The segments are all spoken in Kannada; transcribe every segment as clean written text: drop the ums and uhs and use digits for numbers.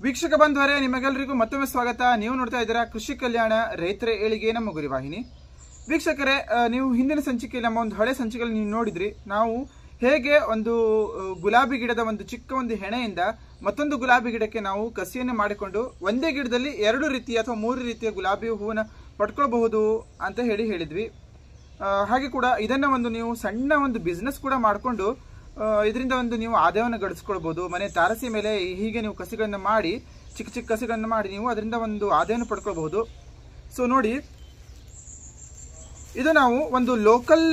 ವೀಕ್ಷಕ ಬಂಧುವರೇ, ನಿಮಗೆಲ್ಲರಿಗೂ ಮತ್ತೊಮ್ಮೆ ಸ್ವಾಗತ. ನೀವು ನೋಡ್ತಾ ಇದ್ದೀರಾ ಕೃಷಿ ಕಲ್ಯಾಣ ರೈತರ ಏಳಿಗೆ ನಮ್ಮ ಗುರಿ ವಾಹಿನಿ. ವೀಕ್ಷಕರೇ, ನೀವು ಹಿಂದಿನ ಸಂಚಿಕೆಯಲ್ಲಿ ನಮ್ಮ ಒಂದು ಹಳೆ ಸಂಚಿಕೆಯಲ್ಲಿ ನೀವು ನೋಡಿದ್ರಿ. ನಾವು ಹೇಗೆ ಒಂದು ಗುಲಾಬಿ ಗಿಡದ ಒಂದು ಚಿಕ್ಕ ಒಂದು ಹೆಣೆಯಿಂದ ಮತ್ತೊಂದು ಗುಲಾಬಿ ಗಿಡಕ್ಕೆ ನಾವು ಕಸಿಯನ್ನು ಮಾಡಿಕೊಂಡು ಒಂದೇ ಗಿಡದಲ್ಲಿ 2 ರೀತಿಯ ಅಥವಾ 3 ರೀತಿಯ ಗುಲಾಬಿ ಹೂವನ್ನ ಪಡ್ಕೊಳ್ಬಹುದು ಅಂತ ಹೇಳಿದ್ವಿ. ಹಾಗೆ ಕೂಡ ಇದನ್ನ ಒಂದು ನೀವು ಸಣ್ಣ ಒಂದು ಬಿಸ್ನೆಸ್ ಕೂಡ ಮಾಡಿಕೊಂಡು ಇದರಿಂದ ಒಂದು ನೀವು ಆದಾಯವನ್ನು ಗಳಿಸ್ಕೊಳ್ಬಹುದು. ಮನೆ ತಾರಸಿ ಮೇಲೆ ಹೀಗೆ ನೀವು ಕಸಿಗಳನ್ನು ಮಾಡಿ ಚಿಕ್ಕ ಚಿಕ್ಕ ಕಸಿಗಳನ್ನು ಮಾಡಿ ನೀವು ಅದರಿಂದ ಒಂದು ಆದಾಯವನ್ನು ಪಡ್ಕೊಳ್ಬಹುದು. ಸೊ ನೋಡಿ, ಇದು ನಾವು ಒಂದು ಲೋಕಲ್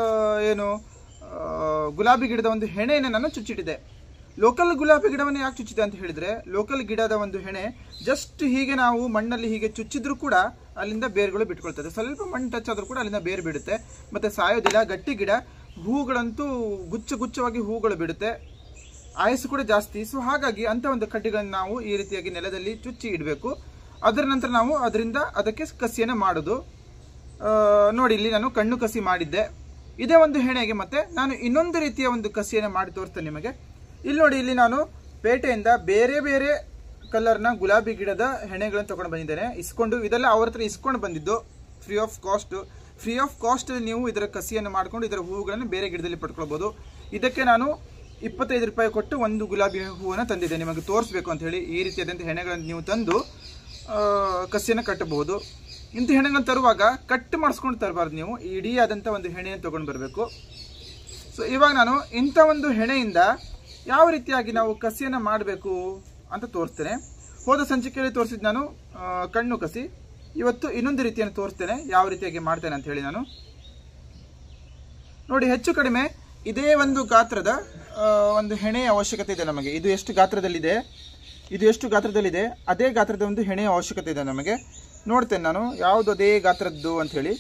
ಗುಲಾಬಿ ಗಿಡದ ಒಂದು ಹೆಣೆಯನ್ನು ನಾನು ಚುಚ್ಚಿಟ್ಟಿದೆ. ಲೋಕಲ್ ಗುಲಾಬಿ ಗಿಡವನ್ನು ಯಾಕೆ ಚುಚ್ಚಿದೆ ಅಂತ ಹೇಳಿದ್ರೆ, ಲೋಕಲ್ ಗಿಡದ ಒಂದು ಹೆಣೆ ಜಸ್ಟ್ ಹೀಗೆ ನಾವು ಮಣ್ಣಲ್ಲಿ ಹೀಗೆ ಚುಚ್ಚಿದ್ರು ಕೂಡ ಅಲ್ಲಿಂದ ಬೇರುಗಳು ಬಿಟ್ಕೊಳ್ತದೆ. ಸ್ವಲ್ಪ ಮಣ್ಣು ಟಚ್ ಆದ್ರೂ ಕೂಡ ಅಲ್ಲಿಂದ ಬೇರು ಬಿಡುತ್ತೆ, ಮತ್ತೆ ಸಾಯೋದಿಲ್ಲ. ಗಟ್ಟಿ ಗಿಡ, ಹೂಗಳಂತೂ ಗುಚ್ಛವಾಗಿ ಹೂಗಳು ಬಿಡುತ್ತೆ, ಆಯಸ್ಸು ಕೂಡ ಜಾಸ್ತಿ. ಸೊ ಹಾಗಾಗಿ ಅಂತ ಒಂದು ಕಡ್ಡಿಗಳನ್ನು ನಾವು ಈ ರೀತಿಯಾಗಿ ನೆಲದಲ್ಲಿ ಚುಚ್ಚಿ ಇಡಬೇಕು. ಅದರ ನಂತರ ನಾವು ಅದಕ್ಕೆ ಕಸಿಯನ್ನು ಮಾಡೋದು. ನೋಡಿ, ಇಲ್ಲಿ ನಾನು ಕಣ್ಣು ಕಸಿ ಮಾಡಿದ್ದೆ. ಇದೇ ಒಂದು ಹೆಣೆಗೆ ಮತ್ತೆ ನಾನು ಇನ್ನೊಂದು ರೀತಿಯ ಒಂದು ಕಸಿಯನ್ನು ಮಾಡಿ ತೋರಿಸ್ತೇನೆ ನಿಮಗೆ. ಇಲ್ಲಿ ನೋಡಿ, ಇಲ್ಲಿ ನಾನು ಪೇಟೆಯಿಂದ ಬೇರೆ ಬೇರೆ ಕಲರ್ನ ಗುಲಾಬಿ ಗಿಡದ ಹೆಣೆಗಳನ್ನು ತಗೊಂಡು ಬಂದಿದ್ದೇನೆ. ಇದೆಲ್ಲ ಅವ್ರ ಹತ್ರ ಇಸ್ಕೊಂಡು ಬಂದಿದ್ದು ಫ್ರೀ ಆಫ್ ಕಾಸ್ಟ್ ನೀವು ಇದರ ಕಸಿಯನ್ನು ಮಾಡಿಕೊಂಡು ಇದರ ಹೂವುಗಳನ್ನು ಬೇರೆ ಗಿಡದಲ್ಲಿ ಪಡ್ಕೊಳ್ಬಹುದು. ಇದಕ್ಕೆ ನಾನು 25 ರೂಪಾಯಿ ಕೊಟ್ಟು ಒಂದು ಗುಲಾಬಿ ಹೂವನ್ನು ತಂದಿದ್ದೆ, ನಿಮಗೆ ತೋರಿಸ್ಬೇಕು ಅಂತ ಹೇಳಿ. ಈ ರೀತಿಯಾದಂಥ ಹೆಣೆಗಳನ್ನು ನೀವು ತಂದು ಕಸಿಯನ್ನು ಕಟ್ಟಬಹುದು. ಇಂಥ ಹೆಣೆಗಳನ್ನು ತರುವಾಗ ಕಟ್ ಮಾಡಿಸ್ಕೊಂಡು ತರಬಾರ್ದು, ನೀವು ಇಡೀ ಆದಂಥ ಒಂದು ಹೆಣೆಯನ್ನು ತಗೊಂಡು ಬರಬೇಕು. ಸೊ ಇವಾಗ ನಾನು ಇಂಥ ಒಂದು ಹೆಣೆಯಿಂದ ಯಾವ ರೀತಿಯಾಗಿ ನಾವು ಕಸಿಯನ್ನು ಮಾಡಬೇಕು ಅಂತ ತೋರಿಸ್ತೇನೆ. ಹೋದ ಸಂಚಿಕೆಯಲ್ಲಿ ತೋರಿಸಿದ್ದು ನಾನು ಕಣ್ಣು ಕಸಿ. ಇವತ್ತು ಇನ್ನೊಂದು ರೀತಿಯನ್ನು ತೋರಿಸ್ತೇನೆ, ಯಾವ ರೀತಿಯಾಗಿ ಮಾಡ್ತೇನೆ ಅಂತ ಹೇಳಿ. ನಾನು ನೋಡಿ, ಹೆಚ್ಚು ಕಡಿಮೆ ಇದೇ ಒಂದು ಗಾತ್ರದ ಒಂದು ಹೆಣೆಯ ಅವಶ್ಯಕತೆ ಇದೆ ನಮಗೆ. ಇದು ಎಷ್ಟು ಗಾತ್ರದಲ್ಲಿದೆ ಅದೇ ಗಾತ್ರದ ಒಂದು ಹೆಣೆಯ ಅವಶ್ಯಕತೆ ಇದೆ ನಮಗೆ. ನೋಡ್ತೇನೆ ನಾನು ಯಾವುದು ಅದೇ ಗಾತ್ರದ್ದು ಅಂತ ಹೇಳಿ.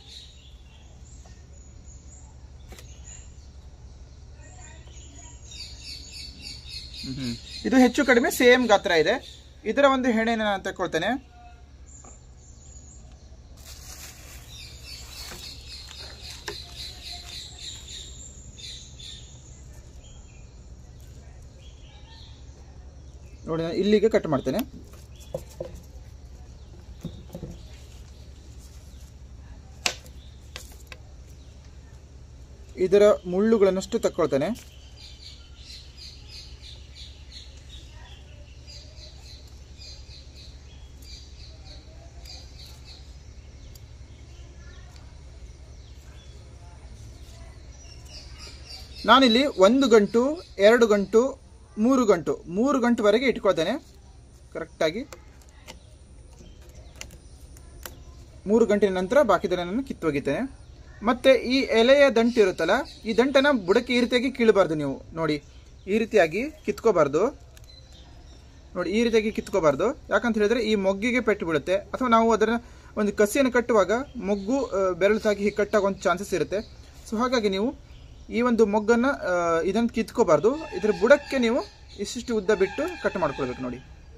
ಇದು ಹೆಚ್ಚು ಕಡಿಮೆ ಸೇಮ್ ಗಾತ್ರ ಇದೆ. ಇದರ ಒಂದು ಹೆಣೆಯನ್ನು ನಾನು ತಗೊಳ್ತೇನೆ. ನೋಡಿ, ನಾನು ಇಲ್ಲಿಗೆ ಕಟ್ ಮಾಡ್ತೇನೆ. ಇದರ ಮುಳ್ಳುಗಳನ್ನಷ್ಟು ತಕ್ಕೊಳ್ತೇನೆ. ನಾನಿಲ್ಲಿ 1 ಗಂಟು 2 ಗಂಟು 3 ಗಂಟುವರೆಗೆ ಇಟ್ಕೊಳ್ತೇನೆ. ಕರೆಕ್ಟಾಗಿ 3 ಗಂಟಿನ ನಂತರ ಬಾಕಿದನ್ನು ನಾನು ಕಿತ್ತೊಗಿತೇನೆ. ಮತ್ತೆ ಈ ಎಲೆಯ ದಂಟು ಇರುತ್ತಲ್ಲ, ಈ ದಂಟನ್ನು ಬುಡಕ್ಕೆ ಈ ರೀತಿಯಾಗಿ ಕೀಳಬಾರ್ದು. ನೀವು ನೋಡಿ, ಈ ರೀತಿಯಾಗಿ ಕಿತ್ಕೋಬಾರ್ದು. ಯಾಕಂತ ಹೇಳಿದ್ರೆ ಈ ಮೊಗ್ಗಿಗೆ ಪೆಟ್ಟು ಬೀಳುತ್ತೆ. ಅಥವಾ ನಾವು ಅದರ ಒಂದು ಕಸಿಯನ್ನು ಕಟ್ಟುವಾಗ ಮೊಗ್ಗು ಬೆರಳು ತಾಗಿ ಕಟ್ಟಾಗೋ ಒಂದು ಚಾನ್ಸಸ್ ಇರುತ್ತೆ. ಸೊ ಹಾಗಾಗಿ ನೀವು ಈ ಒಂದು ಮೊಗ್ಗನ್ನು ಇದನ್ನು ಕಿತ್ಕೋಬಾರ್ದು. ಇದರ ಬುಡಕ್ಕೆ ನೀವು ಇಷ್ಟಿಷ್ಟು ಉದ್ದ ಬಿಟ್ಟು ಕಟ್ ಮಾಡ್ಕೊಳ್ಬೇಕು. ನೋಡಿ,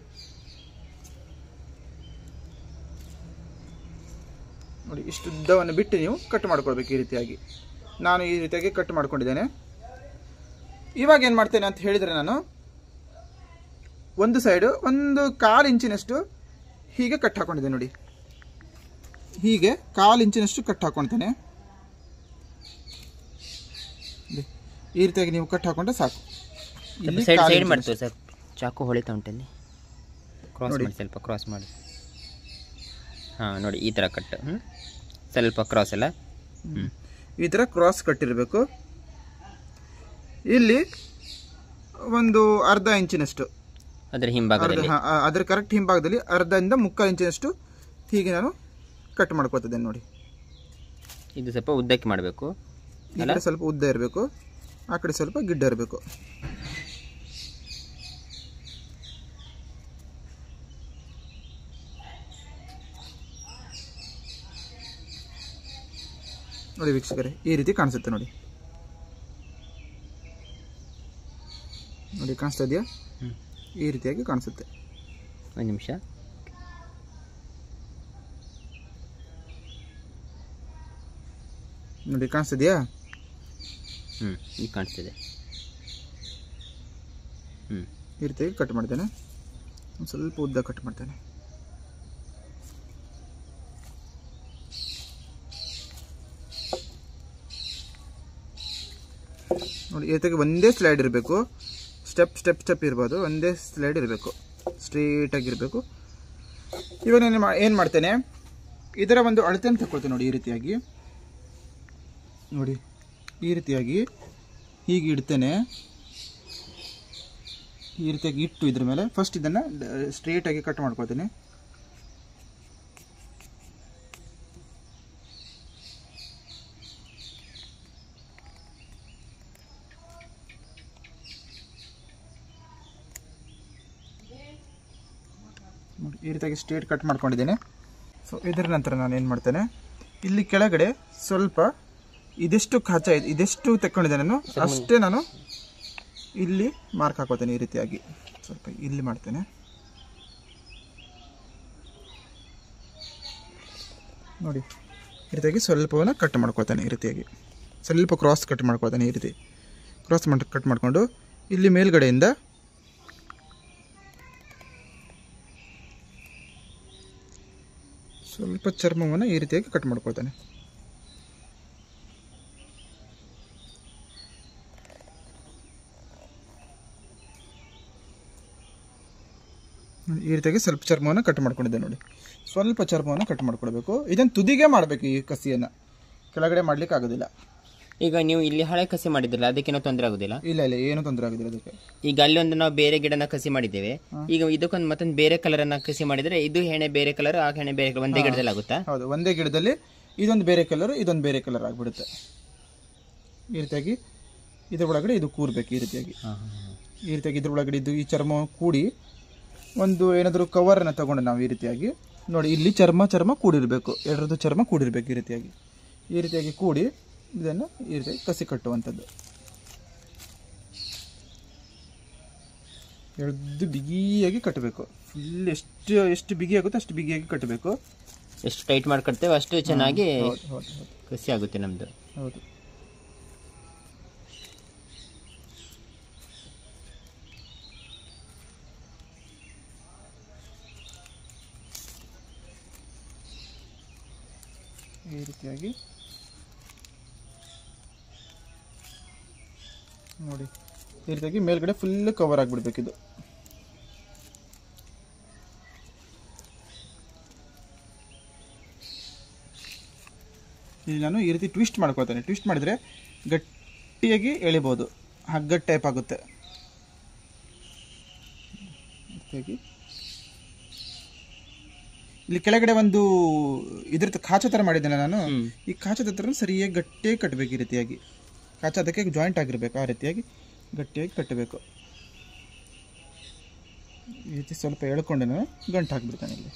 ಇಷ್ಟು ಉದ್ದವನ್ನು ಬಿಟ್ಟು ನೀವು ಕಟ್ ಮಾಡ್ಕೊಳ್ಬೇಕು. ಈ ರೀತಿಯಾಗಿ ನಾನು ಈ ರೀತಿಯಾಗಿ ಕಟ್ ಮಾಡ್ಕೊಂಡಿದ್ದೇನೆ. ಇವಾಗ ಏನು ಮಾಡ್ತೇನೆ ಅಂತ ಹೇಳಿದರೆ, ನಾನು ಒಂದು ಸೈಡು 1/4 ಇಂಚಿನಷ್ಟು ಹೀಗೆ ಕಟ್ ಹಾಕೊಂಡಿದ್ದೇನೆ. ನೋಡಿ, ಹೀಗೆ 1/4 ಇಂಚಿನಷ್ಟು ಕಟ್ ಹಾಕೊಳ್ತೇನೆ. ಈ ರೀತಿಯಾಗಿ ನೀವು ಕಟ್ ಹಾಕೊಂಡ್ರೆ ಸಾಕು. ಸೈಡ್ ಮಾಡ್ತೀವಿ ಸರ್, ಚಾಕು ಹೊಳಿತಾ ಉಂಟಲ್ಲಿ. ಸ್ವಲ್ಪ ಕ್ರಾಸ್ ಮಾಡಿ. ಹಾಂ ನೋಡಿ, ಈ ಥರ ಕಟ್. ಸ್ವಲ್ಪ ಕ್ರಾಸ್ ಎಲ್ಲ ಈ ಥರ ಕ್ರಾಸ್ ಕಟ್ಟಿರಬೇಕು. ಇಲ್ಲಿ ಒಂದು ಅರ್ಧ ಇಂಚಿನಷ್ಟು ಅದರ ಹಿಂಭಾಗದಲ್ಲಿ, ಅದರ ಕರೆಕ್ಟ್ ಹಿಂಭಾಗದಲ್ಲಿ 1/2 ಇಂಚಿನಷ್ಟು ಹೀಗೆ ನಾನು ಕಟ್ ಮಾಡ್ಕೊತಿದ್ದೇನೆ. ನೋಡಿ, ಇದು ಸ್ವಲ್ಪ ಉದ್ದಕ್ಕೆ ಮಾಡಬೇಕು. ಈ ಕಡೆ ಸ್ವಲ್ಪ ಉದ್ದ ಇರಬೇಕು, ಆ ಕಡೆ ಸ್ವಲ್ಪ ಗಿಡ್ಡ ಇರಬೇಕು. ನೋಡಿ ವೀಕ್ಷಕರೇ, ಈ ರೀತಿ ಕಾಣಿಸುತ್ತೆ. ನೋಡಿ, ಕಾಣಿಸ್ತಾ ಇದೆಯಾ? ಈ ರೀತಿಯಾಗಿ ಕಾಣಿಸುತ್ತೆ. ಒಂದು ನಿಮಿಷ. ನೋಡಿ, ಕಾಣಿಸ್ತಿದೆಯಾ? ಈಗ ಕಾಣಿಸ್ತಿದೆ. ಈ ರೀತಿಯಾಗಿ ಕಟ್ ಮಾಡ್ತೇನೆ. ಒಂದು ಸ್ವಲ್ಪ ಉದ್ದ ಕಟ್ ಮಾಡ್ತೇನೆ. ನೋಡಿ ಈ ರೀತಿಯಾಗಿ ಒಂದೇ ಸ್ಲೈಡ್ ಇರಬೇಕು, ಸ್ಟೆಪ್ ಇರ್ಬೋದು, ಒಂದೇ ಸ್ಲೈಡ್ ಇರಬೇಕು, ಸ್ಟ್ರೇಟಾಗಿರಬೇಕು. ಇವಾಗ ನಾನು ಏನು ಮಾಡ್ತೇನೆ, ಇದರ ಒಂದು ಅಳತೆಯನ್ನು ತಗೊಳ್ತೇನೆ. ನೋಡಿ ಈ ರೀತಿಯಾಗಿ, ನೋಡಿ ಈ ರೀತಿಯಾಗಿ ಹೀಗೆ ಇಡ್ತೇನೆ. ಈ ರೀತಿಯಾಗಿ ಇಟ್ಟು ಇದ್ರ ಮೇಲೆ ಫಸ್ಟ್ ಇದನ್ನು ಸ್ಟ್ರೇಟಾಗಿ ಕಟ್ ಮಾಡ್ಕೊಳ್ತೇನೆ. ಈ ರೀತಿಯಾಗಿ ಸ್ಟ್ರೇಟ್ ಕಟ್ ಮಾಡ್ಕೊಂಡಿದ್ದೇನೆ. ಸೊ ಇದರ ನಂತರ ನಾನು ಏನು ಮಾಡ್ತೇನೆ, ಇಲ್ಲಿ ಕೆಳಗಡೆ ಸ್ವಲ್ಪ ಇದೆಷ್ಟು ಖಾಚ ಇದೆ, ಇದೆಷ್ಟು ತಗೊಂಡಿದ್ದೆ ನಾನು ಅಷ್ಟೇ ನಾನು ಇಲ್ಲಿ ಮಾರ್ಕ್ ಹಾಕೋತೇನೆ. ಈ ರೀತಿಯಾಗಿ ಸ್ವಲ್ಪ ಇಲ್ಲಿ ಮಾಡ್ತೇನೆ. ನೋಡಿ ಈ ರೀತಿಯಾಗಿ ಸ್ವಲ್ಪವನ್ನು ಕಟ್ ಮಾಡ್ಕೊಳ್ತೇನೆ. ಈ ರೀತಿಯಾಗಿ ಸ್ವಲ್ಪ ಕ್ರಾಸ್ ಕಟ್ ಮಾಡ್ಕೊಳ್ತೇನೆ. ಈ ರೀತಿ ಕ್ರಾಸ್ ಕಟ್ ಮಾಡಿಕೊಂಡು ಇಲ್ಲಿ ಮೇಲ್ಗಡೆಯಿಂದ ಸ್ವಲ್ಪ ಚರ್ಮವನ್ನು ಈ ರೀತಿಯಾಗಿ ಕಟ್ ಮಾಡ್ಕೊಳ್ತೇನೆ. ಈ ರೀತಿಯಾಗಿ ಸ್ವಲ್ಪ ಚರ್ಮವನ್ನು ಕಟ್ ಮಾಡ್ಕೊಂಡಿದ್ದೆ. ನೋಡಿ ಸ್ವಲ್ಪ ಚರ್ಮವನ್ನು ಕಟ್ ಮಾಡ್ಕೊಳ್ಬೇಕು. ಇದನ್ನು ತುದಿಗೆ ಮಾಡಬೇಕು. ಈ ಕಸಿಯನ್ನು ಕೆಳಗಡೆ ಮಾಡ್ಲಿಕ್ಕೆ ಆಗೋದಿಲ್ಲ. ಈಗ ನೀವು ಇಲ್ಲಿ ಹಳೆ ಕಸಿ ಮಾಡಿದ್ರಲ್ಲ, ಅದಕ್ಕೇನೋ ತೊಂದರೆ ಆಗುದಿಲ್ಲ? ಇಲ್ಲ ಏನು ತೊಂದರೆ ಆಗುದಿಲ್ಲ ಅದಕ್ಕೆ. ಈಗ ಅಲ್ಲಿ ಒಂದು ನಾವು ಬೇರೆ ಗಿಡನ ಕಸಿ ಮಾಡಿದ್ದೇವೆ, ಈಗ ಇದಕ್ಕೊಂದು ಮತ್ತೊಂದು ಬೇರೆ ಕಲರ್ ಅನ್ನ ಕಸಿ ಮಾಡಿದ್ರೆ ಇದು ಹೆಣೆ ಬೇರೆ ಕಲರ್, ಆ ಹೆಣೆ ಬೇರೆ ಕಲರ್, ಒಂದೇ ಗಿಡದಲ್ಲಿ ಆಗುತ್ತಾ? ಹೌದು, ಒಂದೇ ಗಿಡದಲ್ಲಿ ಇದೊಂದು ಬೇರೆ ಕಲರ್, ಇದೊಂದು ಬೇರೆ ಕಲರ್ ಆಗಿಬಿಡುತ್ತೆ. ಈ ರೀತಿಯಾಗಿ ಇದ್ರ ಒಳಗಡೆ ಇದು ಕೂರ್ಬೇಕು. ಈ ರೀತಿಯಾಗಿ ಇದ್ರ ಒಳಗಡೆ ಇದು ಈ ಚರ್ಮ ಕೂಡಿ ಒಂದು ಏನಾದರೂ ಕವರನ್ನು ತಗೊಂಡು ನಾವು ಈ ರೀತಿಯಾಗಿ ನೋಡಿ, ಇಲ್ಲಿ ಚರ್ಮ ಕೂಡಿರಬೇಕು, ಎರಡರದ್ದು ಚರ್ಮ ಕೂಡಿರಬೇಕು. ಈ ರೀತಿಯಾಗಿ ಕೂಡಿ ಇದನ್ನು ಈ ರೀತಿಯಾಗಿ ಕಸಿ ಕಟ್ಟುವಂಥದ್ದು. ಎಳ್ದು ಬಿಗಿಯಾಗಿ ಕಟ್ಟಬೇಕು. ಫುಲ್ ಎಷ್ಟು ಬಿಗಿ ಆಗುತ್ತೋ ಅಷ್ಟು ಬಿಗಿಯಾಗಿ ಕಟ್ಟಬೇಕು. ಎಷ್ಟು ಟೈಟ್ ಮಾಡಿ ಕಟ್ತೇವೆ ಅಷ್ಟು ಚೆನ್ನಾಗಿ ಕಸಿ ಆಗುತ್ತೆ ನಮ್ದು. ಹೌದು. ಈ ರೀತಿಯಾಗಿ ನೋಡಿ, ಈ ರೀತಿಯಾಗಿ ಮೇಲ್ಗಡೆ ಫುಲ್ ಕವರ್ ಆಗಿಬಿಡ್ಬೇಕು ಇದು. ಇಲ್ಲಿ ನಾನು ಈ ರೀತಿ ಟ್ವಿಸ್ಟ್ ಮಾಡ್ಕೊಳ್ತೇನೆ. ಟ್ವಿಸ್ಟ್ ಮಾಡಿದರೆ ಗಟ್ಟಿಯಾಗಿ ಎಳಿಬೋದು, ಹಗ್ಗ ಟೈಪ್ ಆಗುತ್ತೆ. ಇಲ್ಲಿ ಕೆಳಗಡೆ ಒಂದು ಇದ್ರ ಕಾಚ ಥರ ಮಾಡಿದ್ದೇನೆ ನಾನು. ಈ ಕಾಚದ ಥರ ಸರಿಯಾಗಿ ಗಟ್ಟಿಯಾಗಿ ಕಟ್ಟಬೇಕು. ಈ ರೀತಿಯಾಗಿ ಕಾಚ ಅದಕ್ಕೆ ಜಾಯಿಂಟ್ ಆಗಿರ್ಬೇಕು. ಆ ರೀತಿಯಾಗಿ ಗಟ್ಟಿಯಾಗಿ ಕಟ್ಟಬೇಕು. ಈ ರೀತಿ ಸ್ವಲ್ಪ ಎಳ್ಕೊಂಡು ನಾನು ಗಂಟು ಹಾಕಿಬಿಡ್ತೇನೆ. ಇಲ್ಲಿ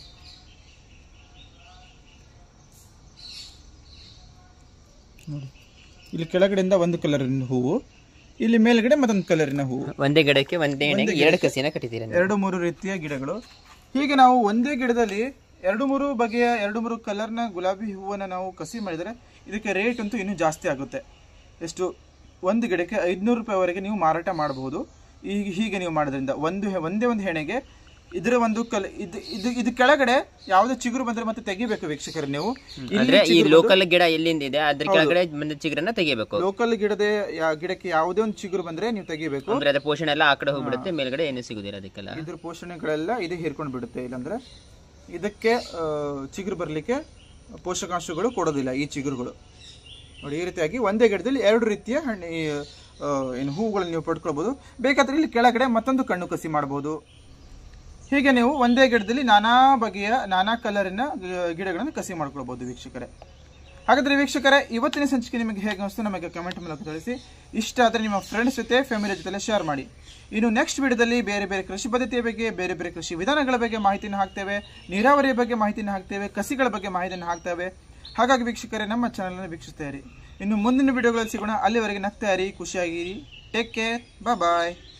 ನೋಡಿ, ಇಲ್ಲಿ ಕೆಳಗಡೆಯಿಂದ ಒಂದು ಕಲರಿನ ಹೂವು, ಇಲ್ಲಿ ಮೇಲ್ಗಡೆ ಮತ್ತೊಂದು ಕಲರಿನ ಹೂವು. ಒಂದೇ ಗಿಡಕ್ಕೆ ಎರಡು ಕಸಿನ ಕಟ್ಟಿದ್ದೀರಾ? 2-3 ರೀತಿಯ ಗಿಡಗಳು. ಹೀಗೆ ನಾವು ಒಂದೇ ಗಿಡದಲ್ಲಿ 2-3 ಬಗೆಯ 2-3 ಕಲರ್ನ ಗುಲಾಬಿ ಹೂವನ್ನು ನಾವು ಕಸಿ ಮಾಡಿದರೆ ಇದಕ್ಕೆ ರೇಟ್ ಅಂತೂ ಇನ್ನೂ ಜಾಸ್ತಿ ಆಗುತ್ತೆ. ಎಷ್ಟು, ಒಂದು ಗಿಡಕ್ಕೆ 500 ರೂಪಾಯಿವರೆಗೆ ನೀವು ಮಾರಾಟ ಮಾಡಬಹುದು. ಹೀಗೆ ನೀವು ಮಾಡೋದ್ರಿಂದ ಒಂದೇ ಒಂದು ಹೆಣೆಗೆ ಇದರ ಒಂದು ಇದು ಕೆಳಗಡೆ ಯಾವುದೇ ಚಿಗುರು ಬಂದ್ರೆ ಮತ್ತೆ ತೆಗಿಬೇಕು ವೀಕ್ಷಕರು. ನೀವು ಈ ಲೋಕಲ್ ಗಿಡ ಎಲ್ಲಿಂದ ಇದೆ ಅದ್ರ ಕೆಳಗಡೆ ಬಂದ ಚಿಗುರನ್ನ ತೆಗಿಬೇಕು. ಲೋಕಲ್ ಗಿಡಕ್ಕೆ ಯಾವುದೇ ಒಂದು ಚಿಗುರು ಬಂದ್ರೆ ನೀವು ತೆಗಿಬೇಕು. ಅಂದ್ರೆ ಅದ್ರ ಪೋಷಣೆ ಎಲ್ಲ ಆ ಕಡೆ ಹೋಗ್ಬಿಡುತ್ತೆ, ಮೇಲ್ಗಡೆ ಏನು ಸಿಗುದಿಲ್ಲ ಅದಕ್ಕೆಲ್ಲ. ಇದ್ರ ಪೋಷಣೆಗಳೆಲ್ಲ ಇದು ಹೀರ್ಕೊಂಡು ಬಿಡುತ್ತೆ. ಇಲ್ಲಾಂದ್ರೆ ಇದಕ್ಕೆ ಚಿಗುರು ಬರಲಿಕ್ಕೆ ಪೋಷಕಾಂಶಗಳು ಕೊಡೋದಿಲ್ಲ ಈ ಚಿಗುರುಗಳು. ನೋಡಿ, ಈ ರೀತಿಯಾಗಿ ಒಂದೇ ಗಿಡದಲ್ಲಿ 2 ರೀತಿಯ ಏನು ಹೂವುಗಳನ್ನು ನೀವು ಪಡ್ಕೊಳ್ಬಹುದು. ಬೇಕಾದ್ರೆ ಇಲ್ಲಿ ಕೆಳಗಡೆ ಮತ್ತೊಂದು ಕಣ್ಣು ಕಸಿ ಮಾಡಬಹುದು. ಹೀಗೆ ನೀವು ಒಂದೇ ಗಿಡದಲ್ಲಿ ನಾನಾ ಬಗೆಯ ನಾನಾ ಕಲರಿನ ಗಿಡಗಳನ್ನು ಕಸಿ ಮಾಡ್ಕೊಳ್ಬಹುದು ವೀಕ್ಷಕರೇ. ಹಾಗಾದ್ರೆ ವೀಕ್ಷಕರೇ, ಇವತ್ತಿನ ಸಂಚಿಕೆ ನಿಮಗೆ ಹೇಗೆ ಅನಿಸ್ತು ನಮಗೆ ಕಮೆಂಟ್ ಮೂಲಕ ತಿಳಿಸಿ. ಇಷ್ಟ ಆದರೆ ನಿಮ್ಮ ಫ್ರೆಂಡ್ಸ್ ಜೊತೆ, ಫ್ಯಾಮಿಲಿ ಜೊತೆ ಶೇರ್ ಮಾಡಿ. ಇನ್ನು ನೆಕ್ಸ್ಟ್ ವಿಡಿಯೋದಲ್ಲಿ ಬೇರೆ ಬೇರೆ ಕೃಷಿ ಪದ್ಧತಿಯ ಬಗ್ಗೆ, ಬೇರೆ ಬೇರೆ ಕೃಷಿ ವಿಧಾನಗಳ ಬಗ್ಗೆ ಮಾಹಿತಿಯನ್ನು ಹಾಕ್ತೇವೆ, ನೀರಾವರಿಯ ಬಗ್ಗೆ ಮಾಹಿತಿಯನ್ನು ಹಾಕ್ತೇವೆ, ಕಸಿಗಳ ಬಗ್ಗೆ ಮಾಹಿತಿಯನ್ನು ಹಾಕ್ತೇವೆ. ಹಾಗಾಗಿ ವೀಕ್ಷಕರೇ, ನಮ್ಮ ಚಾನಲನ್ನು ವೀಕ್ಷಿಸ್ತಾ ಇರಿ. ಇನ್ನು ಮುಂದಿನ ವಿಡಿಯೋಗಳಲ್ಲಿ ಸಿಗೋಣ. ಅಲ್ಲಿವರೆಗೆ ನಗ್ತಾ ಇರಿ, ಖುಷಿಯಾಗಿರಿ. ಟೇಕ್ ಕೇರ್, ಬಾಯ್.